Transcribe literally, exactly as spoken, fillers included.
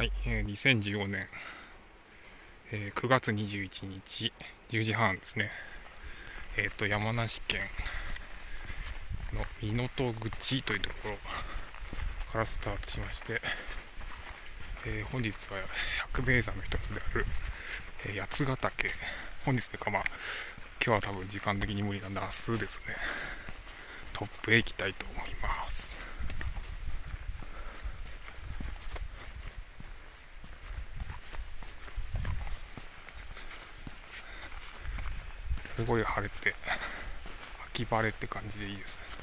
はい、えー、にせんじゅうごねん、えー、くがつにじゅういちにちじゅうじはんですね。えっ、と山梨県の湊口というところからスタートしまして、えー、本日は百名山の一つである、えー、八ヶ岳、本日というかまあ今日は多分時間的に無理なんで明日ですね、トップへ行きたいと思います。すごい晴れて秋晴れって感じでいいですね。